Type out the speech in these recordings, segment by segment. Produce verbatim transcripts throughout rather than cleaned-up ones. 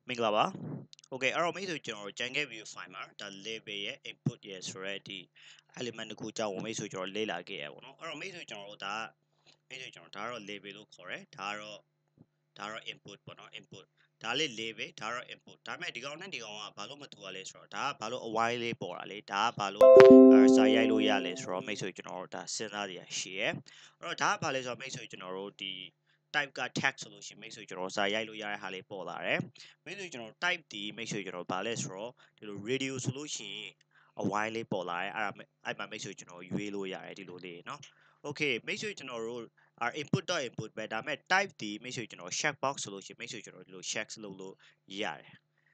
မင်္ဂလာပါ Okay အဲ့တော့မိတ်ဆွေကျွန်တော်တို့ကြံခဲ့ view file မှာဒါ label ရဲ့ input ရဲ့ဆိုရဲဒီ element တစ်ခုကြောင့်မိတ်ဆွေကျွန်တော်လေ့လာခဲ့ရပါတော့အဲ့တော့မိတ်ဆွေကျွန်တော်တို့ဒါမိတ်ဆွေကျွန်တော်ဒါကတော့ label လို့ခေါ်တယ်ဒါကတော့ဒါကတော့ input ပေါ့နော် input ဒါလေး label ဒါကတော့ input ဒါပေမဲ့ဒီကောင်နဲ့ဒီကောင်ကဘာလို့မတူရလဲဆိုတော့ဒါကဘာလို့အဝိုင်းလေးပေါ်တာလဲဒါကဘာလို့စာရိုက်လို့ရလဲဆိုတော့မိတ်ဆွေကျွန်တော်တို့ဒါစဉ်းစားရရှိရယ်အဲ့တော့ဒါကဘာလဲဆိုတော့မိတ်ဆွေကျွန်တော်တို့ဒီ type က text ဆိုလို့ရှိရင်မိတ်ဆွေကျွန်တော်စာရိုက်လို့ရတဲ့ဟာလေးပေါ်လာတယ်မိတ်ဆွေကျွန်တော် type ဒီမိတ်ဆွေကျွန်တော်ဗာလဲဆိုတော့ဒီလို radio ဆိုလို့ရှိရင်အဝိုင်းလေးပေါ်လာတယ်အဲ့ဒါအဲ့မှာမိတ်ဆွေကျွန်တော်ရွေးလို့ရတယ်ဒီလိုလေးเนาะ okay မိတ်ဆွေကျွန်တော်တို့ input input ပဲဒါပေမဲ့ type ဒီမိတ်ဆွေကျွန်တော် check box ဆိုလို့ရှိရင်မိတ်ဆွေကျွန်တော်ဒီလို check လုပ်လို့ရတယ်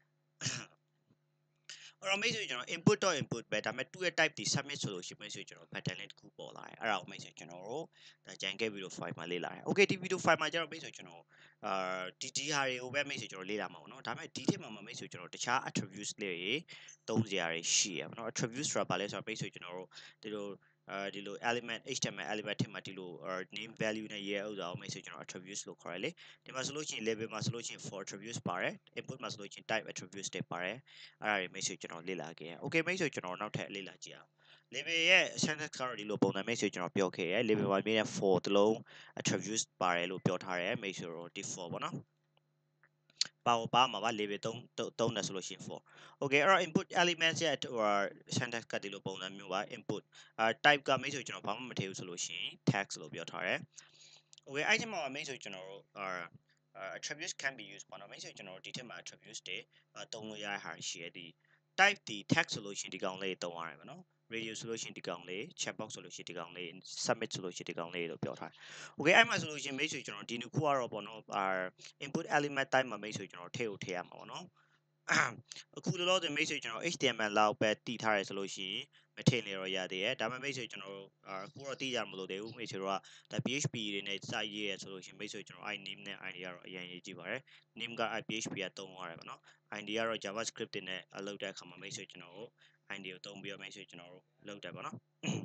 အဲ့တော့မိတ်ဆွေကျွန်တော် input input ပဲဒါပေမဲ့သူ့ရဲ့ type ဒီ submit ဆိုလို့ရှိရင်မိတ်ဆွေကျွန်တော် pattern လေးတစ်ခုပေါ်လာတယ်အဲ့ဒါကိုမိတ်ဆွေကျွန်တော်တို့ဒါကြံခဲ့ video file မှာလေ့လာတယ် okay ဒီ video file မှာကျတော့မိတ်ဆွေကျွန်တော်အာဒီဒီဟာတွေကိုပဲမိတ်ဆွေကျွန်တော်လေ့လာမှာပေါ့နော်ဒါပေမဲ့ဒီထက်မှာမိတ်ဆွေကျွန်တော်တခြား attributes လေးတွေသုံးစရာတွေရှိရပါတော့ attributes ဆိုတာဘာလဲဆိုတော့မိတ်ဆွေကျွန်တော်တို့ဒီလိုအဲဒီလို element H T M L element ထက်မှာဒီလို name value နဲ့ရေးရဥစ္စာကိုမိတ်ဆွေကျွန်တော် attributes လို့ခေါ်ရလေဒီမှာဆိုလို့ရှိရင် label မှာဆိုလို့ရှိရင် for attributes ပါတယ် input မှာဆိုလို့ရှိရင် type attributes တွေပါတယ်အဲ့ဒါတွေမိတ်ဆွေကျွန်တော်လေ့လာခဲ့ရ okay မိတ်ဆွေကျွန်တော်နောက်ထပ်လေ့လာကြည့်အောင် label ရဲ့ syntax ကတော့ဒီလိုပုံစံမိတ်ဆွေကျွန်တော်ပြောခဲ့ရ label မှာမြင်တဲ့ for တလုံး attributes ပါတယ်လို့ပြောထားတယ်မိတ်ဆွေတို့ default ပေါ့နော်ပါပါမှာပါ label သုံးသုံးတယ်ဆိုလို့ရှိရင် for okay အဲ့တော့ input elements ရဲ့ syntax ကဒီလိုပုံစံမျိုးပါ input အာ type ကမိတ်ဆွေကျွန်တော်ဘာမှမထည့်ဘူးဆိုလို့ရှိရင် text လို့ပြောထားတယ် okay အဲ့ဒီမှာမိတ်ဆွေကျွန်တော်တို့အာ attributes can be used ပေါ့နော်မိတ်ဆွေကျွန်တော်တို့ဒီထက်မှာ attributes တွေသုံးလို့ရတဲ့ဟာရှိရဒီ type ဒီ text ဆိုလို့ရှိရင်ဒီကောင်လေးသုံးရတယ်ပေါ့နော် radio ဆိုလို့ရှိရင်ဒီကောင်လေး chat box ဆိုလို့ရှိရင်ဒီကောင်လေး submit ဆိုလို့ရှိရင်ဒီကောင်လေးလို့ပြောထားတယ် okay အဲ့မှာဆိုလို့ရှိရင်မိတ်ဆွေကျွန်တော်ဒီနှစ်ခုကတော့ပေါ့နော်အာ input element type မှာမိတ်ဆွေကျွန်တော်ထည့်ဖို့ထည့်ရမှာပေါ့နော်အခုလောလောဆယ်မိတ်ဆွေကျွန်တော် H T M L လောက်ပဲတည်ထားရဆိုလို့ရှိရင်မထည့်နေတော့ရသေးတယ်ဒါပေမဲ့မိတ်ဆွေကျွန်တော်အခုတော့တည်ရမလို့သေးဘူးမိတ်ဆွေတို့ကဒါ P H P တွေနဲ့စာရေးရဆိုလို့ရှိရင်မိတ်ဆွေကျွန်တော် i name နဲ့ id ကတော့အရင်ရေးကြည့်ပါတယ် name က P H P ကသုံးရတယ်ပေါ့နော် id ကတော့ javascript တွေနဲ့အလုပ်တဲ့အခါမှာမိတ်ဆွေကျွန်တော်တို့ id ကိုသုံးပြီးတော့မိတ်ဆွေကျွန်တော်တို့လုပ်တယ်ပေါ့နော်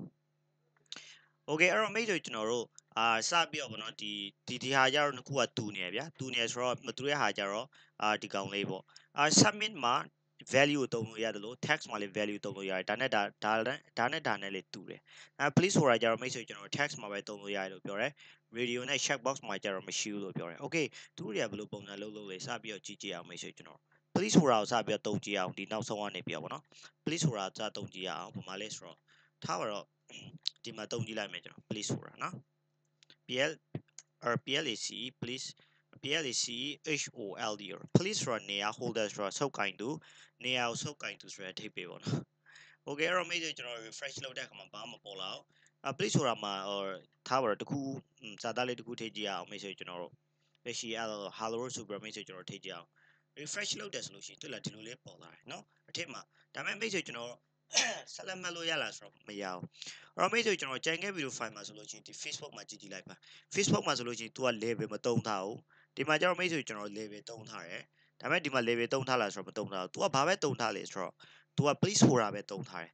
okay အဲ့တော့မိတ်ဆွေကျွန်တော်တို့အာစပြီးတော့ဗောနော်ဒီဒီဒီဟာကြတော့နှစ်ခုကတူနေရဗျာတူနေဆိုတော့မတူတဲ့ဟာကြတော့အာဒီကောင်လေးပေါ့အာ submit မှာ value ကိုသုံးလို့ရတယ်လို့ text မှာလည်း value သုံးလို့ရတယ်ဒါနဲ့ဒါဒါနဲ့ဒါနဲ့ဒါနဲ့လေးတူတယ်အဲ please ဆိုတာကြတော့မိတ်ဆွေကျွန်တော် text မှာပဲသုံးလို့ရတယ်လို့ပြောတယ် radio နဲ့ checkbox မှာကြတော့မရှိဘူးလို့ပြောတယ် okay သူတို့တွေကဘယ်လိုပုံစံလုပ်လို့လဲစပြီးတော့ကြည့်ကြည့်အောင်မိတ်ဆွေကျွန်တော် please ဆိုတာကိုစပြီးတော့သုံးကြည့်အောင်ဒီနောက်ဆုံးကနေပြီးတော့ဗောနော် please ဆိုတာစသုံးကြည့်အောင်ဘာမှလဲဆိုတော့ထားပါတော့ဒီမှာသုံးကြည့်လိုက်မယ်ကျွန်တော် please ဆိုတာနော် pl or plac please plac hold please ဆိုတာနေရာ holder ဆိုတာဆုပ်ကင်သူနေရာကိုဆုပ်ကင်သူဆိုတဲ့အဓိပ္ပာယ်ပေါ့နော် okay အဲ့တော့မိတ်ဆွေကျွန်တော် refresh လုပ်တဲ့အခါမှာဘာမှမပေါ်လာဘူး please ဆိုတာမှာထားပါတော့တခုစာသားလေးတခုထည့်ကြည့်အောင်မိတ်ဆွေကျွန်တော်တို့လက်ရှိအဲ့တော့ hello ဆိုပြီးမိတ်ဆွေကျွန်တော်ထည့်ကြည့်အောင် refresh လုပ်တယ်ဆိုလို့ရှိရင်တွေ့လားဒီလိုလေးပေါ်လာတယ်เนาะအထက်မှာဒါပေမဲ့မိတ်ဆွေကျွန်တော်ဆက်လက်မှတ်လို့ရလားဆိုတော့မရဘူးအဲ့တော့မိတ်ဆွေကျွန်တော်ကြံခဲ့ဗီဒီယို file မှာဆိုလို့ရှိရင်ဒီ Facebook မှာကြည့်ကြည့်လိုက်ပါ Facebook မှာဆိုလို့ရှိရင် तू က label မသုံးထားဘူးဒီမှာကျတော့မိတ်ဆွေကျွန်တော် label သုံးထားတယ်ဒါပေမဲ့ဒီမှာ label သုံးထားလားဆိုတော့မသုံးထားဘူး तू ကဘာပဲသုံးထားလဲဆိုတော့ तू က please ဆိုတာပဲသုံးထားတယ်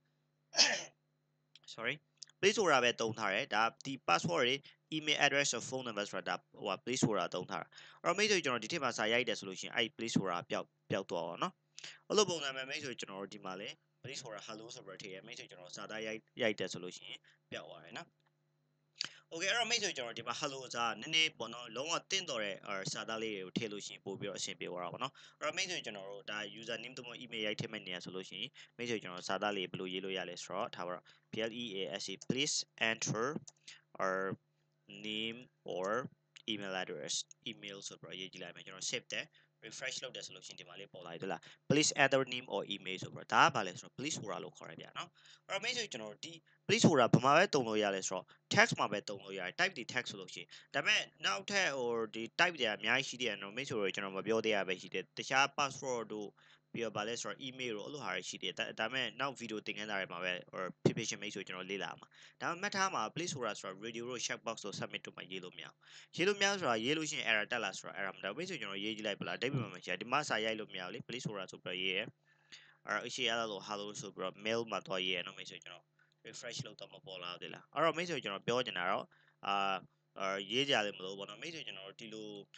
sorry please ဆိုတာပဲသုံးထားတယ်ဒါဒီ password တွေ email address or phone number ဆိုတာဟို please ဆိုတာသုံးထားတာအဲ့တော့မိတ်ဆွေကျွန်တော်ဒီထက်မှာစာရိုက်တယ်ဆိုလို့ရှိရင်အဲ့ please ဆိုတာပျောက်ပျောက်သွားအောင်နော်အဲ့လိုပုံစံမျိုးမိတ်ဆွေကျွန်တော်တို့ဒီမှာလေ please ဆိုတာ hello ဆိုပြီးထည့်ရမိတ်ဆွေကျွန်တော်စာသားရိုက်ရိုက်တယ်ဆိုလို့ရှိရင်ပျောက်သွားတယ်နော် okay အဲ့တော့မိတ်ဆွေကျွန်တော်ဒီမှာ hello စာနည်းနည်းပေါ့နော်လုံးဝတင့်တော်တဲ့စာသားလေးတွေကိုထည့်လို့ရှိရင်ပို့ပြီးတော့အဆင်ပြေသွားတာပေါ့နော်အဲ့တော့မိတ်ဆွေကျွန်တော်တို့ဒါ user name တို့ email ရိုက်ထည့်မဲ့နေရဆိုလို့ရှိရင်မိတ်ဆွေကျွန်တော်စာသားလေးဘယ်လိုရေးလို့ရလဲဆိုတော့ထားပါတော့ please please enter or name or email address email ဆိုပြီးရေးကြည့်လိုက်မယ်ကျွန်တော် save တယ် refresh လုပ်တယ်ဆိုလို့ရှိရင်ဒီမှာလေးပေါ်လာပြီလား please enter name or email ဆိုပြီးဒါကဘာလဲဆိုတော့ please ဆိုတာလို့ခေါ်ရဗျာနော်အဲ့တော့မိတ်ဆွေကျွန်တော်ဒီ please ဆိုတာဘာမှပဲတုံလို့ရလဲဆိုတော့ text မှာပဲတုံလို့ရတယ် type ဒီ text ဆိုလို့ရှိရင်ဒါပေမဲ့နောက်ထပ်ဟိုဒီ type တွေအများကြီးရှိတယ်နော်မိတ်ဆွေတို့ကျွန်တော်မပြောသေးရပဲရှိတယ်တခြား password တို့ပြီးတော့ဗာလဲဆိုတော့ email တို့အဲ့လိုဟာတွေရှိတယ်ဒါပေမဲ့နောက် video သင်ခန်းစာတွေမှာပဲဖြစ်ဖြစ်ချင်းမိတ်ဆွေကျွန်တော်လေ့လာမှာဒါပေမဲ့မှတ်ထားမှာ please ဆိုတာဆိုတော့ radio တို့ checkbox တို့ submit တို့မှာရေးလို့မရအောင်ရေးလို့မရဆိုတာရေးလို့ရှိရင် error တက်လာဆိုတာ error မတက်ဘူးမိတ်ဆွေကျွန်တော်ရေးကြည့်လိုက်ပလားအဓိပ္ပာယ်မှာမရှိဒီမှာစာရိုက်လို့မရဘူးလေ please ဆိုတာဆိုပြီးရေးရအဲ့တော့အရှိအဲ့လို hello ဆိုပြီးတော့ mail မှာတော့ရေးရနော်မိတ်ဆွေကျွန်တော် refresh လုပ်တော့မပေါ်လာသေးလားအဲ့တော့မိတ်ဆွေကျွန်တော်ပြောချင်တာတော့အာရေးကြလည်းမလို့ပေါ့နော်မိတ်ဆွေကျွန်တော်တို့ဒီလို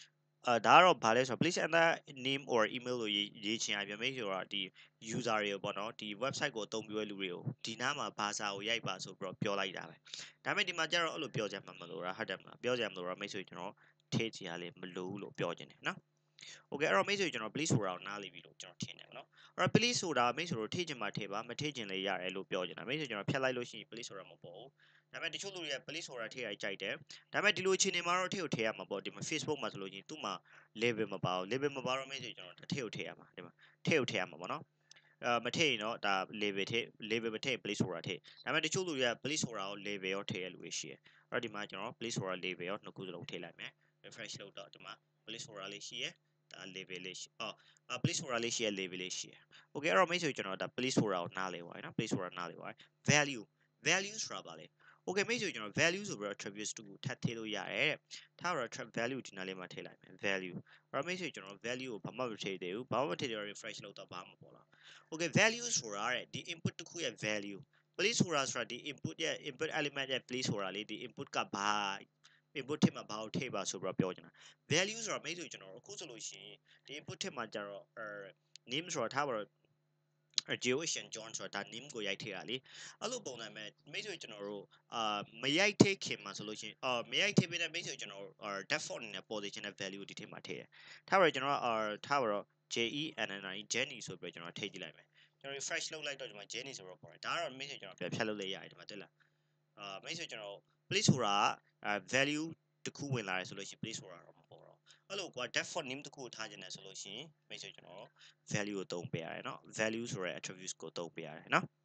အာဒါကတော့ဘာလဲဆိုတော့ please enter name or email လို့ရေးချင်ရပြန်မိတ်ဆိုတာဒီ user တွေပေါ့နော်ဒီ website ကိုအသုံးပြုတဲ့လူတွေကိုဒီနားမှာဘာစာကိုရိုက်ပါဆိုပြီးတော့ပြောလိုက်တာပဲဒါပေမဲ့ဒီမှာကျတော့အဲ့လိုပြောကြမှာမလို့လားဟုတ်တယ်မလားပြောကြမှာလို့တော့မိတ်ဆွေကျွန်တော်ထည့်ချင်ရလေမလို့လို့ပြောချင်တယ်နော်โอเคအဲ့တော့မိတ်ဆွေကျွန်တော် please ဆိုတာကိုနားလည်ပြီလို့ကျွန်တော်ထင်တယ်ပေါ့နော်အဲ့တော့ please ဆိုတာမိတ်ဆွေတို့ထည့်ချင်မှထည့်ပါမထည့်ချင်လည်းရတယ်လို့ပြောချင်တာမိတ်ဆွေကျွန်တော်ဖြတ်လိုက်လို့ရှိရင် please ဆိုတာမပေါ်ဘူးဒါပေမဲ့တချို့လူတွေက please ဆိုတာထည့်ရကြိုက်တယ်ဒါပေမဲ့ဒီလိုအခြေအနေမှာတော့ထည့်ကိုထည့်ရမှာပေါ့ဒီမှာ Facebook မှာဆိုလို့ရှိရင်သူ့မှာ label မပါဘူး label မပါတော့မိတ်ဆွေကျွန်တော်ထည့်ကိုထည့်ရမှာဒီမှာထည့်ကိုထည့်ရမှာပေါ့နော်အာမထည့်ရင်တော့ဒါ label ထည့် label မထည့် please ဆိုတာထည့်ဒါပေမဲ့တချို့လူတွေက please ဆိုတာကို label ရောထည့်ရလူတွေရှိတယ်အဲ့တော့ဒီမှာကျွန်တော် please ဆိုတာ label ရောနှစ်ခုစလုံးထည့်လိုက်မယ် refresh လုပ်တော့ဒီမှာ please ဆိုတာလေးရှိရယ်ဒါ label လေးရှိအော် please ဆိုတာလေးရှိရယ် label လေးရှိရယ် okay အဲ့တော့မိတ်ဆွေကျွန်တော်ဒါ please ဆိုတာကိုနားလည်ပါရနော် please ဆိုတာနားလည်ပါရ value value ဆိုတာပါလေ okay မိတ်ဆွေကျွန်တော် value ဆိုပြီးတော့ attributes တူကိုထပ်ထည့်လို့ရတယ်တဲ့ထားတော့ value ဒီနားလေးမှာထည့်လိုက်မယ် value အဲ့တော့မိတ်ဆွေကျွန်တော် value ကိုဘာမှမထည့်သေးဘူးဘာမှမထည့်သေးတော့ refresh လုပ်တော့ဘာမှမပေါ်လာ okay value ဆိုတာတဲ့ဒီ input တစ်ခုရဲ့ value please ဆိုတာဆိုတာဒီ input ရဲ့ input element ရဲ့ please ဆိုတာလေဒီ input ကဘာ input ထည့်မှာဘာကိုထည့်ပါဆိုပြီးတော့ပြောချင်တာ value ဆိုတာမိတ်ဆွေကျွန်တော်အခုဆိုလို့ရှိရင်ဒီ input ထည့်မှာကျတော့ name ဆိုတာထားပါတော့ Geocean John ဆိုတာဒါ name ကိုရိုက်ထည့်တာလေအဲ့လိုပုံစံမဲ့မိတ်ဆွေကျွန်တော်တို့အာမရိုက်ထည့်ခင်မှာဆိုလို့ရှိရင်အော်မရိုက်ထည့်ပေးတဲ့မိတ်ဆွေကျွန်တော်တို့ default အနေနဲ့ position နဲ့ value ကိုဒီထည့်မှာထည့်တယ်ထားပါတော့ကျွန်တော်အာထားပါတော့ J E N N I Jenny ဆိုပြီးတော့ကျွန်တော်ထည့်ကြည့်လိုက်မယ်ကျွန်တော် refresh လုပ်လိုက်တော့ဒီမှာ Jenny ဆိုတော့ပေါ်တယ်ဒါကတော့မိတ်ဆွေကျွန်တော်ပြန်ဖြတ်လုပ်လိုက်ရတယ်ဒီမှာတွေ့လားအာမိတ်ဆွေကျွန်တော် please ဆိုတာအာ value တစ်ခုဝင်လာတယ်ဆိုလို့ရှိရင် please ဆိုတာတော့မပေါ်တော့အဲ့လိုကွာ default name တစ်ခုကိုထားခြင်းတယ်ဆိုလို့ရှိရင်မိတ်ဆွေကျွန်တော် value ကိုသုံးပေးရတယ်เนาะ value ဆိုတဲ့ attributes ကိုသုံးပေးရတယ်เนาะ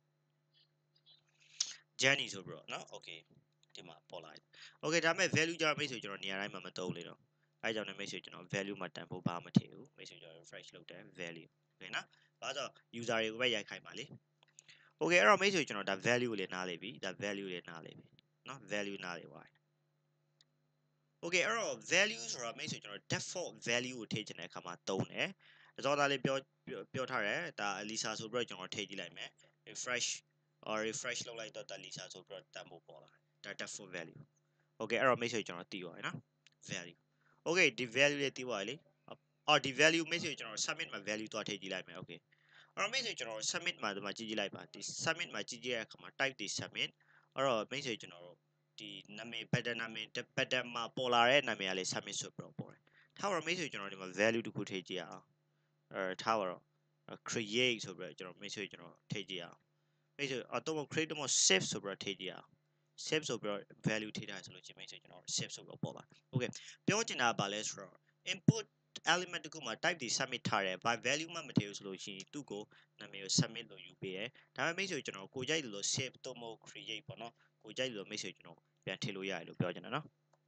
journey ဆိုပြီးတော့เนาะ okay ဒီမှာပေါ်လာတယ် okay ဒါပေမဲ့ value ကြတော့မိတ်ဆွေကျွန်တော်နေရာတိုင်းမှာမသုံးလေတော့အဲကြောင့်လည်းမိတ်ဆွေကျွန်တော် value မှာတန်ဖို့ဘာမှမထည့်ဘူးမိတ်ဆွေကျွန်တော် refresh လုပ်တယ် value okay နော်ဘာလို့ user တွေကိုပဲရိုက်ခိုင်းပါလေ okay အဲ့တော့မိတ်ဆွေကျွန်တော်ဒါ value ကိုလည်းနားလေပြီဒါ value ကိုလည်းနားလေပြီเนาะ value နားလေပါokay အဲ့တော့ value ဆိုတော့မိတ်ဆွေကျွန်တော် default value ကိုထည့်ချင်တဲ့အခါမှာသုံးတယ်အစောသားလေးပြောပြောထားတယ်ဒါ Lisa ဆိုပြီးတော့ကျွန်တော်ထည့်ကြည့်လိုက်မယ် refresh or refresh လုပ်လိုက်တော့ဒါ Lisa ဆိုပြီးတော့တန်ဖို့ပေါ်လာဒါ default value okay အဲ့တော့မိတ်ဆွေကျွန်တော်သိပါရနော် value okay ဒီ value လေးသိပါလေအော်ဒီ value မိတ်ဆွေကျွန်တော် submit မှာ value သွားထည့်ကြည့်လိုက်မယ် okay အဲ့တော့မိတ်ဆွေကျွန်တော် submit မှာဒီမှာကြည့်ကြည့်လိုက်ပါဒီ submit မှာကြည့်ကြည့်ရတဲ့အခါမှာ type တွေ submit အဲ့တော့မိတ်ဆွေကျွန်တော်တို့ဒီနာမည် pattern နာမည် pattern မှာပေါ်လာတဲ့နာမည်ကလေး submit ဆိုပြီးတော့ပေါ်တယ်ထားပါတော့မိတ်ဆွေကျွန်တော်ဒီမှာ value တစ်ခုထည့်ကြည့်ရအောင်အဲထားပါတော့ create ဆိုပြီးတော့ကျွန်တော်မိတ်ဆွေကျွန်တော်ထည့်ကြည့်ရအောင်မိတ်ဆွေအတော့ create တော့ save ဆိုပြီးတော့ထည့်ကြည့်ရအောင် save ဆိုပြီးတော့ value ထည့်ထားဆိုလို့ချင်းမိတ်ဆွေကျွန်တော် save ဆိုပြီးတော့ပေါ်လာ okay ပြောချင်တာကဘာလဲဆိုတော့ input element တခုမှာ type တွေ submit ထားတယ်ဘာ value မှမထည့်ဘူးဆိုလို့ရှိရင်သူ့ကိုနာမည်ကို submit လို့ယူပေးတယ်ဒါပေမဲ့မိတ်ဆွေကျွန်တော်ကိုကြိုက်လို့ save တော့မဟုတ် create ပေါ့နော်ကိုကြိုက်လို့မိတ်ဆွေကျွန်တော်ပြန်ထည့်လို့ရတယ်လို့ပြောချင်တာနော်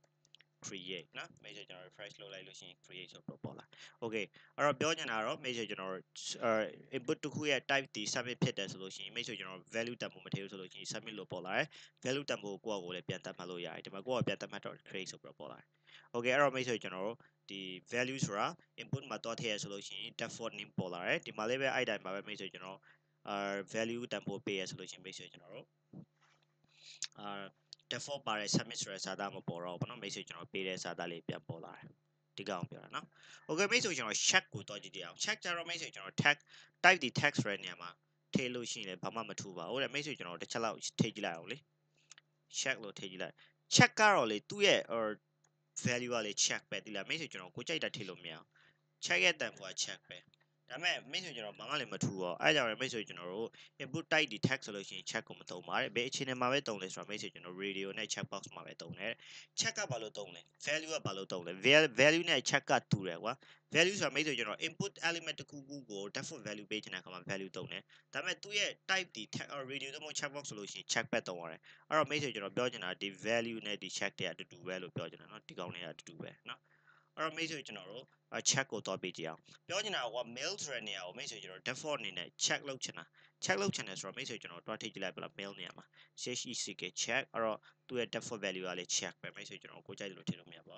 create နော်မိတ်ဆွေကျွန်တော် refresh လုပ်လိုက်လို့ရှိရင် create ဆိုတော့ပေါ်လာ okay အဲ့တော့ပြောချင်တာတော့မိတ်ဆွေကျွန်တော် input တစ်ခုရဲ့ type ဒီ submit ဖြစ်တယ်ဆိုလို့ရှိရင်မိတ်ဆွေကျွန်တော် value တန်ဖိုးမထည့်ဘူးဆိုလို့ရှိရင် submit လို့ပေါ်လာတယ် value တန်ဖိုးကိုယ့်အကိုလည်းပြန်သတ်မှတ်လို့ရတယ်ဒီမှာကိုယ့်အပြန်သတ်မှတ်တော့ create ဆိုပြီးတော့ပေါ်လာတယ် okay အဲ့တော့မိတ်ဆွေကျွန်တော်တို့ဒီ value ဆိုတာ input မှာတော့ထည့်ရဆိုလို့ရှိရင် default name ပေါ်လာတယ်ဒီမှာလည်းပဲအဲ့တိုင်းပါပဲမိတ်ဆွေကျွန်တော်အာ value တန်ဖိုးပေးရဆိုလို့ရှိရင်မိတ်ဆွေကျွန်တော်တို့အာ default ပါတဲ့ submit ဆိုတဲ့စာသားမပေါ်တော့ဘူးเนาะမိတ်ဆွေကျွန်တော်ပေးတဲ့စာသားလေးပြန်ပေါ်လာတယ်ဒီကောင်ပြောတာเนาะ okay မိတ်ဆွေကျွန်တော် check ကိုတွားကြည့်ကြအောင် check ကြတော့မိတ်ဆွေကျွန်တော် tag type ဒီ text ဆိုတဲ့နေရာမှာထည့်လို့ရှိရင်လည်းဘာမှမထူပါဘူးတဲ့မိတ်ဆွေကျွန်တော်တစ်ချက်လောက်ထည့်ကြည့်လိုက်အောင်လေ check လို့ထည့်ကြည့်လိုက် check ကတော့လေသူ့ရဲ့ value ကလေ check ပဲဒီလားမိတ်ဆွေကျွန်တော်ကိုကြိုက်တာထည့်လို့မရအောင် check ရဲ့တန်ဖိုးက check ပဲဒါပေမဲ့မိတ်ဆွေကျွန်တော်ဘာမှလည်းမထူတော့အဲကြောင့်လည်းမိတ်ဆွေကျွန်တော်တို့ input type ဒီ text ဆိုလို့ရှိရင် check ကိုမသုံးပါတဲ့ဘယ်အခြေအနေမှာပဲသုံးလဲဆိုတော့မိတ်ဆွေကျွန်တော် radio နဲ့ check box မှာပဲသုံးတယ် check ကဘာလို့သုံးလဲ value ကဘာလို့သုံးလဲ value နဲ့ check ကတူတယ်ကွာ value ဆိုတာမိတ်ဆွေကျွန်တော် input element တစ်ခုခုကို default value ပေးချင်တဲ့အခါမှာ value သုံးတယ်ဒါပေမဲ့သူ့ရဲ့ type ဒီ text or radio သို့မဟုတ် check box ဆိုလို့ရှိရင် check ပဲသုံးရတယ်အဲ့တော့မိတ်ဆွေကျွန်တော်ပြောချင်တာဒီ value နဲ့ဒီ check တွေအတူတူပဲလို့ပြောချင်တာเนาะဒီကောင်တွေကအတူတူပဲเนาะအဲ့တော့မိတ်ဆွေကျွန်တော်တို့ check ကိုတော့ပေးကြည့်အောင်ပြောချင်တာက mail ဆိုတဲ့နေရာကိုမိတ်ဆွေကျွန်တော် default အနေနဲ့ check လုပ်ချင်တာ check လုပ်ချင်တယ်ဆိုတော့မိတ်ဆွေကျွန်တော်တွားထိကြည့်လိုက်ပါလား mail နေရာမှာ check အဲ့တော့သူ့ရဲ့ default value ကလည်း check ပဲမိတ်ဆွေကျွန်တော်ကိုကြိုက်လို့ထည့်လို့မရပါဘူး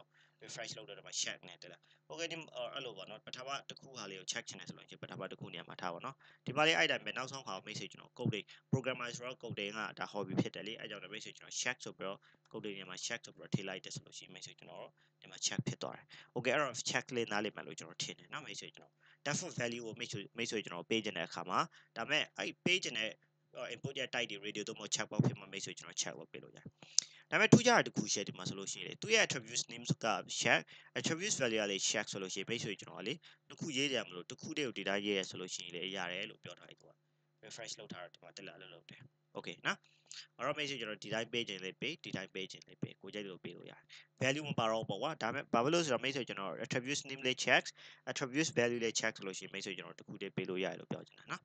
refresh လုပ်တော့ဒီမှာ check နဲ့တက်လာ okay ဒီအဲ့လိုပေါ့နော်ပထမတစ်ခုဟာလေးကို check ချင်တယ်ဆိုလို့ရှိရင်ပထမတစ်ခုနေရာမှာထားပါတော့ဒီမှာလေးအဲ့တိုင်းပဲနောက်ဆုံးခါမိတ်ဆွေကျွန်တော် code တွေ programmer ဆိုတော့ code တွေကဒါ hobby ဖြစ်တယ်လေအဲ့ကြောင့်လည်းမိတ်ဆွေကျွန်တော် check ဆိုပြီးတော့ code တွေနေရာမှာ check ဆိုပြီးတော့ထည့်လိုက်တယ်ဆိုလို့ရှိရင်မိတ်ဆွေကျွန်တော်ဒီမှာ check ဖြစ်သွားတယ် okay အဲ့တော့ check လေးနားလည်မှလို့ကျွန်တော်ထင်တယ်เนาะမိတ်ဆွေကျွန်တော် default value ကိုမိတ်ဆွေမိတ်ဆွေကျွန်တော်ပေးခြင်းတဲ့အခါမှာဒါမဲ့အဲ့ပေးခြင်းတဲ့ input ရဲ့ type တွေ radio တို့မှ check box ဖြစ်မှာမိတ်ဆွေကျွန်တော် check လုပ်ပေးလို့ရတယ်ဒါပေမဲ့ထူးခြားတာတစ်ခု share ဒီမှာဆိုလို့ရှိရင်လေသူရဲ့ attributes name က check attributes value ကလေ check ဆိုလို့ရှိရင်မိတ်ဆွေကျွန်တော်ကလေတစ်ခုရေးတယ်မလို့တစ်ခုတည်းကို data ရေးရဆိုလို့ရှိရင်လေရတယ်လို့ပြောထားတယ်သူက refresh လုပ်ထားတော့ဒီမှာတက်လာလို့လုပ်တယ် okay နော်အဲ့တော့မိတ်ဆွေကျွန်တော်ဒီတိုင်းပေးခြင်းလေးပေးဒီတိုင်းပေးခြင်းလေးပေးကိုကြိုက်လို့ပေးလို့ရတယ် value မပါတော့ပေါ့ကွာဒါပေမဲ့ဘာဖြစ်လို့ဆိုတော့မိတ်ဆွေကျွန်တော် attributes name လေး check attributes value လေး check ဆိုလို့ရှိရင်မိတ်ဆွေကျွန်တော်တစ်ခုတည်းပေးလို့ရတယ်လို့ပြောချင်တာနော်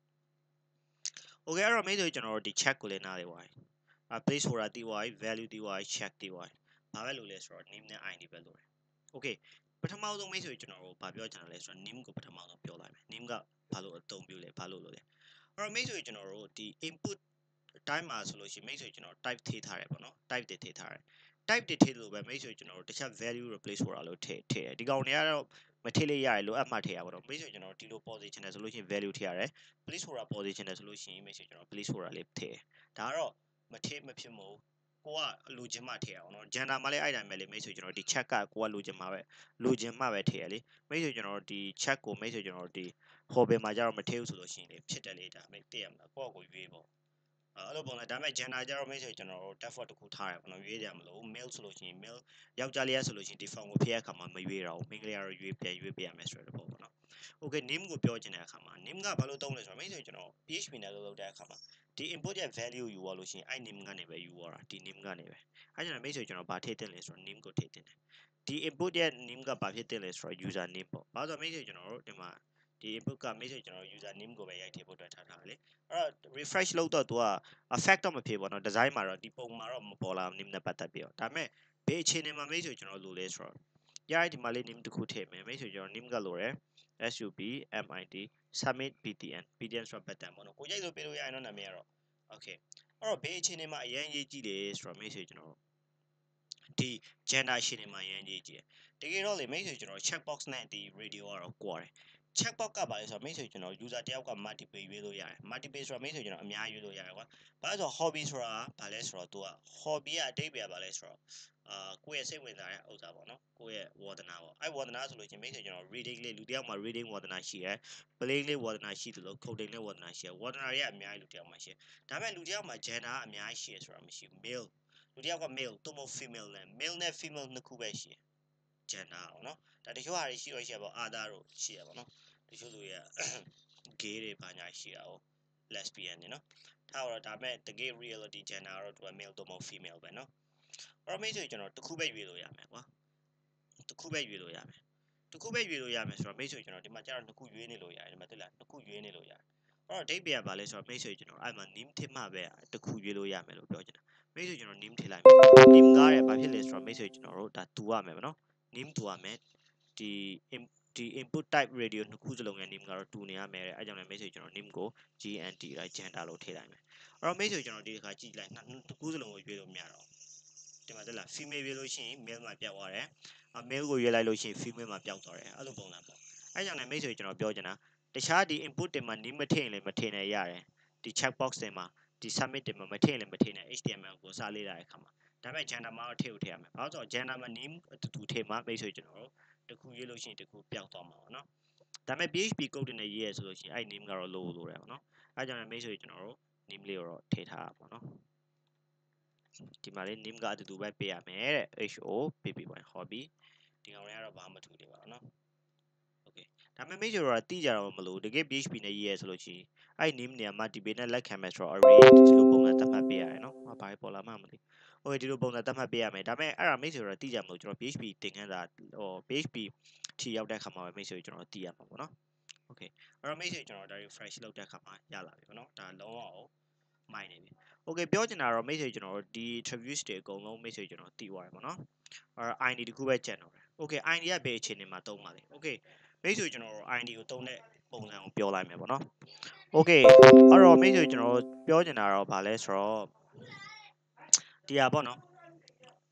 okay အဲ့တော့မိတ်ဆွေကျွန်တော်ဒီ check ကိုလည်းနားလေပါအ place ဆိုတာတီးသွားပြီ value တီးသွားပြီ check တီးသွားပြီဘာပဲလို့လဲဆိုတော့ name နဲ့ id ပဲလို့ရတယ် okay ပထမဆုံးမိတ်ဆွေကျွန်တော်တို့ဘာပြောချင်တာလဲဆိုတော့ name ကိုပထမဆုံးပြောလိုက်မယ် name ကဘာလို့အသုံးပြုလဲဘာလို့လို့လဲအဲ့တော့မိတ်ဆွေကျွန်တော်တို့ဒီ input အတိုင်းမှာဆိုလို့ရှိရင်မိတ်ဆွေကျွန်တော် type ထည့်ထားတယ်ပေါ့နော် type တွေထည့်ထားတယ် type တွေထည့်လို့ပဲမိတ်ဆွေကျွန်တော်တို့တခြား value replace ဆိုတာလို့ထည့်ထည့်တယ်ဒီကောင်တွေကတော့မထည့်လို့ရတယ်လို့အမှတ်ထည့်ရပါတော့မိတ်ဆွေကျွန်တော်ဒီလို position နဲ့ဆိုလို့ရှိရင် value ထည့်ရတယ် place ဆိုတာ position နဲ့ဆိုလို့ရှိရင်မိတ်ဆွေကျွန်တော် place ဆိုတာလေးထည့်ဒါကတော့မထည့်မဖြစ်မို့ကိုကလိုချင်မှထည့်ရအောင်နော် gender မှာလည်းအဲ့တိုင်းပဲလေမိတ်ဆွေကျွန်တော်ဒီ check ကကိုကလိုချင်မှပဲလိုချင်မှပဲထည့်ရလေမိတ်ဆွေကျွန်တော်ဒီ check ကိုမိတ်ဆွေကျွန်တော်ဒီ hobby မှာကျတော့မထည့်ဘူးဆိုလို့ရှိရင်လေဖြစ်တယ်လေဒါမိတ်သိရမလားကိုယ့်ကိုရွေးပေါ့အဲ့လိုပုံစံဒါပေမဲ့ gender ကျတော့မိတ်ဆွေကျွန်တော်တို့ default တစ်ခုထားရတယ်ပေါ့နော်ရွေးကြမလို့ male ဆိုလို့ရှိရင် male ယောက်ျားလေးရဆိုလို့ရှိရင် default ကိုဖြည့်ရအခါမှာမရွေးတော့ဘူးမိန်းကလေးကတော့ရွေးပြန်ရွေးပေးရမယ်ဆိုတဲ့ပုံပေါ့နော် okay name ကိုပြောချင်တဲ့အခါမှာ name ကဘာလို့သုံးလဲဆိုတော့မိတ်ဆွေကျွန်တော် php နဲ့လုပ်တဲ့အခါမှာဒီ input ရဲ့ value ယူရလို့ရှိရင်အဲ့ name ကနေပဲယူရတာဒီ name ကနေပဲအဲ့ကြောင့်မိတ်ဆွေကျွန်တော်ဗာထည့်တင်လဲဆိုတော့ name ကိုထည့်တင်တယ်ဒီ input ရဲ့ name ကဘာဖြစ်တင်လဲဆိုတော့ user name ပေါ့ဘာလို့ဆိုတော့မိတ်ဆွေကျွန်တော်တို့ဒီမှာဒီ input ကမိတ်ဆွေကျွန်တော် user name ကိုပဲရိုက်ထည့်ဖို့အတွက်ထားထားတယ်လေအဲ့တော့ refresh လုပ်တော့သူက effect တော့မဖြစ်ဘူးเนาะ design မှာတော့ဒီပုံမှာတော့မပေါ်လာ name နဲ့ပတ်သက်ပြီးတော့ဒါပေမဲ့ဘေးအခြေအနေမှာမိတ်ဆွေကျွန်တော်လိုလဲဆိုတော့ရတဲ့ဒီမှာလေး name တစ်ခုထည့်မယ်မိတ်ဆွေကျွန်တော် name ကလိုတယ် sub mit submit btn btn ဆိုတော့ pattern ပေါ့နော်ကိုကြိုက်လို့ပေးလို့ရရင်တော့နာမည်ကတော့ okay အဲ့တော့ဘေးအခြေအနေမှာအရင်ရေးကြည့်တယ်ဆိုတော့မိတ်ဆွေကျွန်တော်ဒီ gender အခြေအနေမှာအရင်ရေးကြည့်တယ်တကယ်တော့လေမိတ်ဆွေကျွန်တော် check box နဲ့ဒီ radio ကတော့ကွာတယ် check box ကပါလဲဆိုတော့မိတ်ဆွေကျွန်တော် user တယောက်က multiple ရွေးလို့ရတယ် multiple ဆိုတော့မိတ်ဆွေကျွန်တော်အများရွေးလို့ရတယ်ကွာဘာလို့ဆိုတော့ hobby ဆိုတာဘာလဲဆိုတော့သူက hobby ကအတိတ်ပဲဘာလဲဆိုတော့အာကိုယ့်ရဲ့စိတ်ဝင်စားတဲ့ဥစ္စာပေါ့နော်ကိုယ့်ရဲ့ဝါသနာပေါ့အဲ့ဝါသနာဆိုလို့ချင်းမိတ်ဆွေကျွန်တော် reading လေးလူတယောက်မှာ reading ဝါသနာရှိတယ် playing လေးဝါသနာရှိတယ်လို့ coding လေးဝါသနာရှိတယ်ဝါသနာတွေကအများကြီးလူတယောက်မှာရှိတယ်ဒါပေမဲ့လူတယောက်မှာ gender ကအများကြီးရှိတယ်ဆိုတာမရှိဘူး male လူတယောက်က male သို့မဟုတ် female နဲ့ male နဲ့ female နှစ်ခုပဲရှိတယ် gender ပေါ့နော်ဒါတချို့ဟာတွေရှိတော့ရှိရပါ other တို့ရှိရပါတော့တချို့လူတွေက gay တွေဘာညာရှိတာဟုတ် lesbian တွေနော်ထားတော့ဒါပေမဲ့တကယ် reality gender ကတော့သူက male သို့မဟုတ် female ပဲနော်အဲ့တော့မိတ်ဆွေကျွန်တော်တစ်ခုပဲရွေးလို့ရမယ်ကွာတစ်ခုပဲရွေးလို့ရမယ်တစ်ခုပဲရွေးလို့ရမယ်ဆိုတော့မိတ်ဆွေကျွန်တော်ဒီမှာကျတော့နှစ်ခုရွေးနေလို့ရတယ်ဒီမှာတွေ့လားနှစ်ခုရွေးနေလို့ရတယ်အဲ့တော့ဒိတ်ပြရပါလဲဆိုတော့မိတ်ဆွေကျွန်တော်အဲ့မှာ name ထည့်မှပဲတစ်ခုရွေးလို့ရမယ်လို့ပြောချင်တာမိတ်ဆွေကျွန်တော် name ထည့်လိုက်မယ် name ကားတယ်ဘာဖြစ်လဲဆိုတော့မိတ်ဆွေကျွန်တော်တို့ဒါတူရမယ်ဗောနော် name တူရမယ်ဒီ ဒီ input type radio နှစ်ခုစလုံးရဲ့ name ကတော့တူနေရမယ်တဲ့အဲကြောင့်လည်းမိတ်ဆွေကျွန်တော် name ကို gnt လိုက် gender လို့ထည့်လိုက်မယ်အဲ့တော့မိတ်ဆွေကျွန်တော်ဒီတစ်ခါကြည့်လိုက်နှစ်ခုစလုံးကိုရွေးလို့မရတော့ဒီမှာတက်လာ female ရွေးလို့ရှိရင် male မှာပြောက်သွားတယ်အ male ကိုရွေးလိုက်လို့ရှိရင် female မှာပြောက်သွားတယ်အဲ့လိုပုံစံပေါ့အဲကြောင့်လည်းမိတ်ဆွေကျွန်တော်ပြောချင်တာတခြားဒီ input တွေမှာ name မထည့်ရင်လည်းမထည့်နဲ့ရတယ်ဒီ check box တွေမှာဒီ submit တွေမှာမထည့်ရင်လည်းမထည့်နဲ့ html ကိုစလေးလာတဲ့အခါမှာဒါပေမဲ့ gender မှာတော့ထည့်ဖို့ထည့်ရမယ်ဘာလို့ဆိုတော့ gender မှာ name အတူတူထည့်မှာမိတ်ဆွေကျွန်တော်တို့တခုရေးလို့ရှိရင်တခုပျောက်သွားမှာပေါ့နော်ဒါပေမဲ့ php code တွေနဲ့ရေးရဆိုလို့ရှိရင်အဲ့ name ကတော့လိုလိုတယ်ပေါ့နော်အဲကြောင့်လည်းမိတ်ဆွေကျွန်တော်တို့ name လေးကိုတော့ထည့်ထားတာပေါ့နော်ဒီမှာလေး name ကအတူတူပဲပေးရမယ်တဲ့ ho.pp.hobby ဒီကောင်တွေကတော့ဘာမှမထူသေးပါဘူးနော် okay ဒါပေမဲ့မိတ်ဆွေတို့ကတိကြတော့မလို့တကယ် php နဲ့ရေးရဆိုလို့ရှိရင်အဲ့ name နေရာမှာ multiple နဲ့လက်ခံမယ်ဆိုတော့ array ဒီလိုပုံစံသတ်မှတ်ပေးရတယ်နော်ဟာဘာပေါ်လာမှမသိโอเคဒီလိုပုံစံသတ်မှတ်ပေးရမယ်ဒါပေမဲ့အဲ့ဒါမိတ်ဆွေတို့ကတိကြမလို့ကျွန်တော် php သင်ခန်းစာဟို php ထီရောက်တဲ့အခါမှာပဲမိတ်ဆွေကျွန်တော်သိရမှာပေါ့နော် okay အဲ့တော့မိတ်ဆွေကျွန်တော်ဒါ refresh လုပ်တဲ့အခါမှာရလာပြီပေါ့နော်ဒါလုံးဝအောင်မိုင်းနေပြီ okay ပြောချင်တာတော့မိတ်ဆွေကျွန်တော်ဒီ attributes တွေအကုန်လုံးမိတ်ဆွေကျွန်တော်သိသွားတယ်ပေါ့နော်အဲ့တော့ id တခုပဲကျန်တော့တယ် okay id ကဘယ်အခြေအနေမှာသုံးပါလဲ okay မိတ်ဆွေကျွန်တော် id ကိုသုံးတဲ့ပုံစံကိုပြောလိုက်မယ်ပေါ့နော် okay အဲ့တော့မိတ်ဆွေကျွန်တော်ပြောချင်တာတော့ဗာလဲဆိုတော့ဒီဟာပေါ့နော်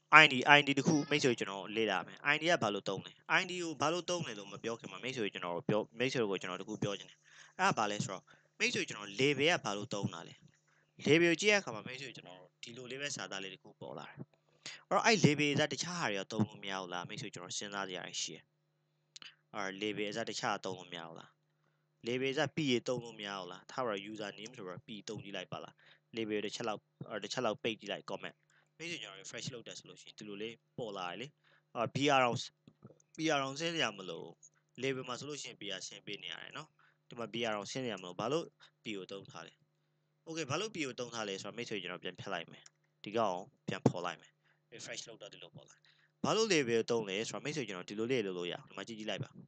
id id တခုမိတ်ဆွေကျွန်တော်လေ့လာမယ် id ကဘာလို့သုံးလဲ id ကိုဘာလို့သုံးလဲလို့မပြောခင်မှာမိတ်ဆွေကျွန်တော်ပြောမိတ်ဆွေကိုကျွန်တော်တခုပြောချင်တယ်အဲ့ဒါဘာလဲဆိုတော့မိတ်ဆွေကျွန်တော် label ကဘာလို့သုံးတာလဲ label ကြည့်ရခါမှာမိတ်ဆွေကျွန်တော်ဒီလိုလေးပဲစာသားလေးတခုပေါ်လာတယ်အဲ့တော့အဲ့ label ကတခြားဟာတွေကသုံးလို့မရဘူးလားမိတ်ဆွေကျွန်တော်စဉ်းစားကြရရှိတယ်အဲ့ label ကတခြားသုံးလို့မရဘူးလား label က p ရေသုံးလို့မရဘူးလားထားပါတော့ user name ဆိုတော့ p သုံးကြည့်လိုက်ပါလား label တစ်ချက်လောက်တစ်ချက်လောက်ပိတ်ကြည့်လိုက် comment မိတ်ဆွေကျွန်တော် refresh လုပ်တယ်ဆိုလို့ရှိရင်ဒီလိုလေးပေါ်လာတယ်လေအာ br အောင် br အောင်ဆင်းရမလို့ label မှာဆိုလို့ရှိရင် br ဆင်းပေးနေရတယ်နော်ဒီမှာ br အောင်ဆင်းရမလို့ဘာလို့ p ကိုသုံးထားလဲ okay ဘာလို့ p ကိုသုံးထားလဲဆိုတော့မိတ်ဆွေကျွန်တော်ပြန်ဖြတ်လိုက်မယ်ဒီကောင်ပြန်ဖော်လိုက်မယ် refresh လုပ်တော့ဒီလိုပေါ်လာဘာလို့ label သုံးလဲဆိုတော့မိတ်ဆွေကျွန်တော်ဒီလိုလေးလုပ်လို့ရအောင်ဒီမှာကြည့်ကြည့်လိုက်ပါ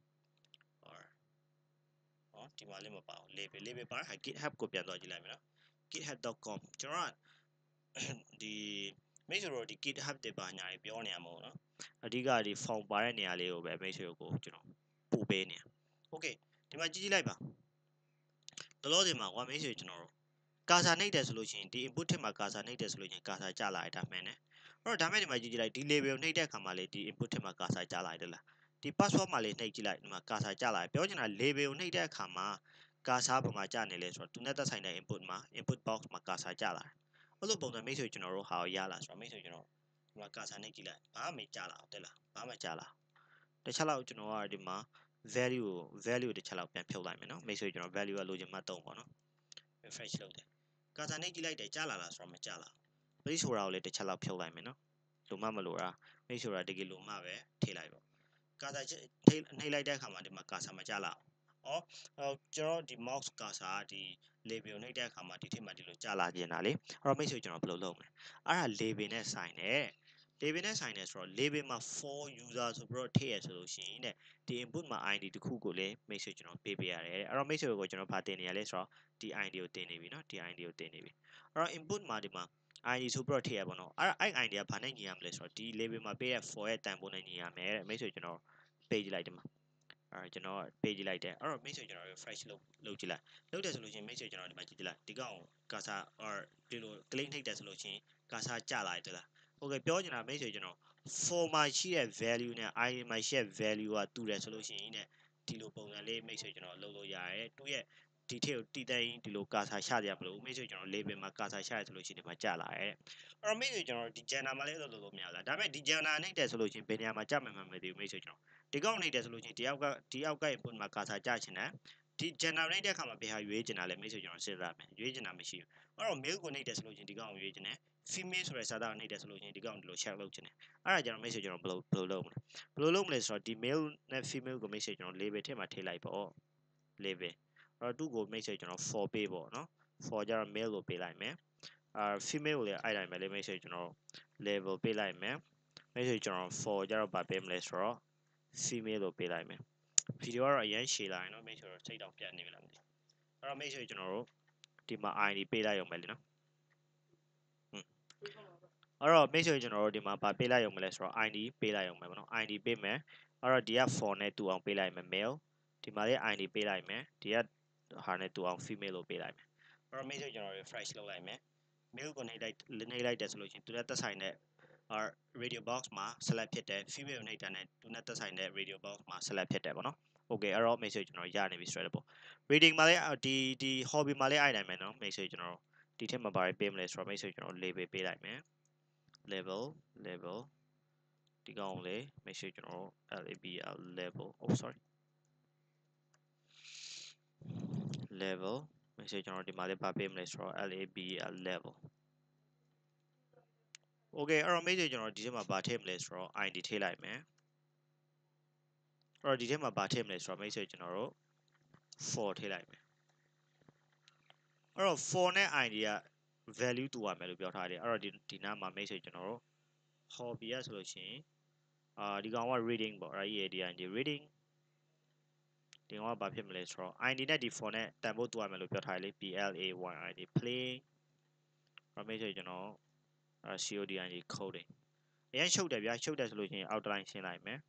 ဟောဒီမှာလေးမပါဘူး label label ပါဟာ github ကိုပြန်သွားကြည့်လိုက်မယ်နော် github dot com ကျွန်တော်ကဒီမိတ်ဆွေတို့ဒီ github တွေပါညာကြီးပြောနေရမှာပေါ့နော်အဓိကဒီ form ပါတဲ့နေရာလေးကိုပဲမိတ်ဆွေကိုကျွန်တော်ပို့ပေးနေ okay ဒီမှာကြည့်ကြည့်လိုက်ပါတလို့ဒီမှာကွာမိတ်ဆွေကျွန်တော်တို့ကာစာနှိပ်တယ်ဆိုလို့ရှိရင်ဒီ input ထက်မှာကာစာနှိပ်တယ်ဆိုလို့ရှိရင်ကာစာကျလာရတာမှန်တယ်အဲ့တော့ဒါမဲ့ဒီမှာကြည့်ကြည့်လိုက်ဒီ label နှိပ်တဲ့အခါမှာလေဒီ input ထက်မှာကာစာကျလာရတယ်လားဒီ password မှာလေးနှိပ်ကြည့်လိုက်ဒီမှာကာစာကျလာတယ်ပြောချင်တာ label ကိုနှိပ်တဲ့အခါမှာကာစာပုံမှာကျနေလဲဆိုတော့သူနဲ့သက်ဆိုင်တဲ့ input မှာ input box မှာကာစာကျလာတယ်အဲ့လိုပုံစံမိတ်ဆွေကျွန်တော်တို့ဟာရလာဆိုတော့မိတ်ဆွေကျွန်တော်ဒီမှာကာစာနှိပ်ကြည့်လိုက်ဘာမှမကျလာဘူးတက်လားဘာမှမကျလာတခြားလောက်ကျွန်တော်ကဒီမှာ value ကို value တစ်ချက်လောက်ပြန်ဖြုတ်လိုက်မယ်နော်မိတ်ဆွေကျွန်တော် value ကလိုချင်မှတ်သုံးပေါ့နော် refresh လုပ်တယ်ကာစာနှိပ်ကြည့်လိုက်တယ်ကျလာလားဆိုတော့မကျလာဘူး please ဆိုတာကိုလည်းတစ်ချက်လောက်ဖြုတ်လိုက်မယ်နော်လိုမှမလိုတာမိတ်ဆိုတာတကယ်လိုမှပဲထည့်လိုက်ပေါ့ကာစာထိနှိပ်လိုက်တဲ့အခါမှာဒီမှာကာစာမကျလာဘူးဩကျွန်တော်ဒီ mouse ကာစာဒီ label နှိပ်တဲ့အခါမှာဒီထက်မှဒီလိုကျလာကျင်တာလေအဲ့တော့မိတ်ဆွေကျွန်တော်ဘယ်လိုလုပ်မလဲအဲ့ဒါ label နဲ့ဆိုင်တယ် label နဲ့ဆိုင်တယ်ဆိုတော့ label မှာ for user ဆိုပြီးတော့ထည့်ရဆိုလို့ရှိရင်တဲ့ဒီ input မှာ id တခုကိုလည်းမိတ်ဆွေကျွန်တော်ပေးပေးရတယ်အဲ့တော့မိတ်ဆွေကိုကျွန်တော်ဗာတင်နေရလဲဆိုတော့ဒီ id ကိုတင်နေပြီเนาะဒီ id ကိုတင်နေပြီအဲ့တော့ input မှာဒီမှာ id ဆိုပြီးတော့ထည့်ရပါတော့အဲ့အဲ့ id ကဘာနဲ့ညီရမလဲဆိုတော့ဒီ label မှာပေးရ for ရဲ့တန်ဖိုးနဲ့ညီရမယ်တဲ့မိတ်ဆွေကျွန်တော်ပေးကြည့်လိုက်ဒီမှာအဲ့ကျွန်တော်ပေးကြည့်လိုက်တယ်အဲ့တော့မိတ်ဆွေကျွန်တော် refresh လုပ်လုပ်ကြည့်လိုက်လုပ်တယ်ဆိုလို့ရှိရင်မိတ်ဆွေကျွန်တော်ဒီမှာကြည့်ကြည့်လိုက်ဒီကောင်ကာစာ or ဒီလို click နှိပ်တယ်ဆိုလို့ရှိရင်ကာစာကျလာတယ်လား okay ပြောချင်တာမိတ်ဆွေကျွန်တော် for မှာရှိတဲ့ value နဲ့ id မှာရှိတဲ့ value ကတူတယ်ဆိုလို့ရှိရင်တဲ့ဒီလိုပုံစံလေးမိတ်ဆွေကျွန်တော်လုပ်လို့ရတယ်သူရဲ့ဒီထည့်ကိုတီးတိုင်းဒီလိုကာစာရှာကြမလို့မိတ်ဆွေကျွန်တော် label မှာကာစာရှာရဆိုလို့ရှိရင်ဒီမှာကြာလာတယ်အဲ့တော့မိတ်ဆွေကျွန်တော်ဒီ gender မှာလည်းလုပ်လို့မရဘူးလားဒါပေမဲ့ဒီ gender နှိပ်တယ်ဆိုလို့ရှိရင်ဘယ်နေရာမှာကြာမှမှမသိဘူးမိတ်ဆွေကျွန်တော်ဒီကောက်နှိပ်တယ်ဆိုလို့ရှိရင်ဒီအောက်ကဒီအောက်က input မှာကာစာကြာချင်တယ်ဒီ gender နှိပ်တဲ့အခါမှာဘယ်ဟာရွေးချင်တာလဲမိတ်ဆွေကျွန်တော်စဉ်းစားမယ်ရွေးချင်တာမရှိဘူးအဲ့တော့ male ကိုနှိပ်တယ်ဆိုလို့ရှိရင်ဒီကောင်ရွေးချင်တယ် female ဆိုတဲ့စာသားကိုနှိပ်တယ်ဆိုလို့ရှိရင်ဒီကောင်ဒီလို check လုပ်ချင်တယ်အဲ့ဒါကြောင့်မိတ်ဆွေကျွန်တော်ဘယ်လိုဘယ်လိုလုပ်မလဲဘယ်လိုလုပ်မလဲဆိုတော့ဒီ male နဲ့ female ကိုမိတ်ဆွေကျွန်တော် label ထဲမှာထည့်လိုက်ပေါ့ label အဲ့တော့သူ့ကိုမိတ်ဆွေကျွန်တော် for ပေးပေါ့နော် for ကြတော့ male ကိုပေးလိုက်မယ်အာ female ကိုလည်းအဲ့တိုင်းပဲလေမိတ်ဆွေကျွန်တော် level ပေးလိုက်မယ်မိတ်ဆွေကျွန်တော် for ကြတော့ဗာပေးမလဲဆိုတော့ female ကိုပေးလိုက်မယ်ဗီဒီယိုကတော့အရင်ရှည်လာရင်တော့မိတ်ဆွေတို့စိတ်တောင်ပြတ်နေပြီလားမသိအဲ့တော့မိတ်ဆွေကျွန်တော်တို့ဒီမှာ id ပေးလိုက်ရုံပဲလေနော်အဲ့တော့မိတ်ဆွေကျွန်တော်တို့ဒီမှာဗာပေးလိုက်ရုံမလဲဆိုတော့ id ပေးလိုက်ရုံပဲပေါ့နော် id ပေးမယ်အဲ့တော့ဒီက for နဲ့တူအောင်ပေးလိုက်မယ် male ဒီမှာလေး id ပေးလိုက်မယ်ဒီကဟာနဲ့တူအောင် female လို့ပေးလိုက်မယ်အဲ့တော့မိတ်ဆွေကျွန်တော် refresh လုပ်လိုက်မယ် male ကိုနှိပ်လိုက်နှိပ်လိုက်တယ်ဆိုလို့ရှိရင်သူနဲ့သက်ဆိုင်တဲ့ radio box မှာ select ဖြစ်တယ် female နှိပ်တာနဲ့သူနဲ့သက်ဆိုင်တဲ့ radio box မှာ select ဖြစ်တယ်ပေါ့နော် okay အဲ့တော့မိတ်ဆွေကျွန်တော်ရနေပြီ straight ပေါ့ reading မှာလည်းဒီဒီ hobby မှာလည်းအဲ့တိုင်းပဲเนาะမိတ်ဆွေကျွန်တော်ဒီထက်မှာဘာတွေပေးမလဲဆိုတော့မိတ်ဆွေကျွန်တော် label ပေးလိုက်မယ် level level ဒီကောင်လေးမိတ်ဆွေကျွန်တော် label level oh sorry level မိတ်ဆွေကျွန်တော်ဒီမှာလေးဘာပေးမလဲဆိုတော့ label level okay အဲ့တော့မိတ်ဆွေကျွန်တော်ဒီထဲမှာဘာထည့်မလဲဆိုတော့ id ထည့်လိုက်မယ်အဲ့တော့ဒီထဲမှာဘာထည့်မလဲဆိုတော့မိတ်ဆွေကျွန်တော်တို့ for ထည့်လိုက်မယ်အဲ့တော့ for နဲ့ id က value တူရမယ်လို့ပြောထားတယ်အဲ့တော့ဒီဒီနားမှာမိတ်ဆွေကျွန်တော်တို့ hobby ရဆိုလို့ရှိရင်အာဒီကောင်က reading ပေါ့ right ဒီ id reading ဒီကောင်ကဘာဖြစ်မလဲဆိုတော့ id နဲ့ဒီ for နဲ့တန်ဖိုးတူရမယ်လို့ပြောထားတယ်လေ play id play အဲ့မိတ်ဆွေကျွန်တော်အာ coding coding အရင်ရှုပ်တယ်ဗျာရှုပ်တယ်ဆိုလို့ရှိရင် outline ရှင်းလိုက်မယ်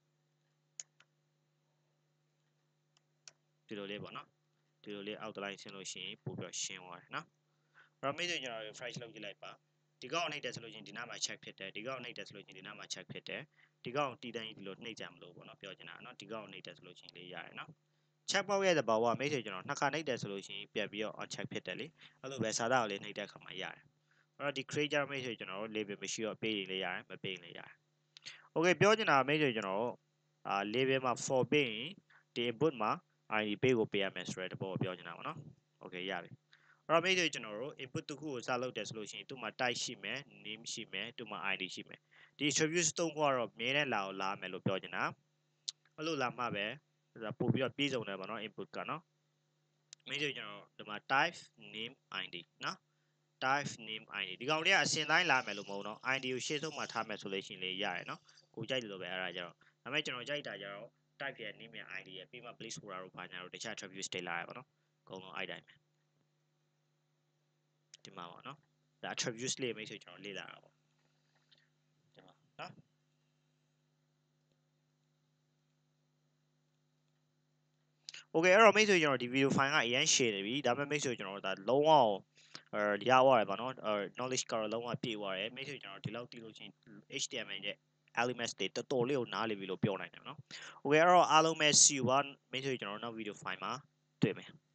ဒီလိုလေးပေါ့နော်ဒီလိုလေး outline ရှင်းလို့ရှိရင်ပို့ပြီးရှင်းသွားတယ်နော်အဲ့တော့မိတ်ဆွေကျွန်တော် refresh လုပ်ကြည့်လိုက်ပါဒီကောင်နှိပ်တယ်ဆိုလို့ချင်းဒီနားမှာ check ဖြစ်တယ်ဒီကောင်နှိပ်တယ်ဆိုလို့ချင်းဒီနားမှာ check ဖြစ်တယ်ဒီကောင်တီးတိုင်းဒီလိုနှိပ်ကြမလို့ပေါ့နော်ပြောချင်တာနော်ဒီကောင်နှိပ်တယ်ဆိုလို့ချင်းလေးရတယ်နော် check ပေါက်ရဲ့သဘောကမိတ်ဆွေကျွန်တော်နှစ်ခါနှိပ်တယ်ဆိုလို့ရှိရင်ပြန်ပြီးတော့ on check ဖြစ်တယ်လေအဲ့လိုပဲစာသားကိုလေးနှိပ်တဲ့အခါမှာရတယ်အဲ့တော့ဒီ create ကြမိတ်ဆွေကျွန်တော်တို့ label မရှိတော့ပေးရင်လေးရတယ်မပေးရင်လေးရတယ် okay ပြောချင်တာမိတ်ဆွေကျွန်တော်တို့အာ label မှာ for ပေးရင်ဒီ input မှာ id ပေးကိုပေးရမယ်ဆိုတဲ့သဘောကိုပြောချင်တာပေါ့နော် okay ရပြီအဲ့တော့မိတ်ဆွေကျွန်တော်တို့ input တစ်ခုကိုစလုပ်တယ်ဆိုလို့ရှိရင်သူ့မှာ type ရှိမယ် name ရှိမယ်သူ့မှာ id ရှိမယ်ဒီ attributes သုံးခုကတော့မြဲတဲ့လာကိုလာမယ်လို့ပြောချင်တာအဲ့လိုလာမှပဲပို့ပြီးတော့ပြည်စုံတယ်ပေါ့နော် input ကနော်မိတ်ဆွေကျွန်တော်ဒီမှာ type name id နော် type name id ဒီကောင်လေးကအစင်တိုင်းလာမယ်လို့မဟုတ်တော့ id ကိုရှေ့ဆုံးမှာထားမယ်ဆိုလို့ရှိရင်လေရတယ်နော်ကိုကြိုက်လို့ပဲအဲ့ဒါကြတော့ဒါပေမဲ့ကျွန်တော်ကြိုက်တာကြတော့ type ရဲ့ name ရဲ့ id ရဲ့ပြီးမှ place holder တို့ဘာညာတို့တခြား attributes တွေလာရပါတော့အကုန်လုံးအဲ့တိုင်းပဲဒီမှာပါနော်ဒါ attributes လေးမိတ်ဆွေကျွန်တော်လေ့လာတာပေါ့ဒီမှာနော် okay အဲ့တော့မိတ်ဆွေကျွန်တော်ဒီ video file ကအရင် share နေပြီဒါပေမဲ့မိတ်ဆွေကျွန်တော်ဒါလုံးဝအဲရသွားတယ်ပေါ့နော် knowledge ကတော့လုံးဝပြည့်သွားတယ်မိတ်ဆွေကျွန်တော်ဒီလောက်သိလို့ချင်း H T M L ရဲ့ elements တွေတော်တော်လေးကိုနားလည်ပြီလို့ပြောနိုင်တယ်နော် okay အဲ့တော့အားလုံးပဲ see you ပါမိတ်ဆွေကျွန်တော်နောက် video file မှာတွေ့မယ်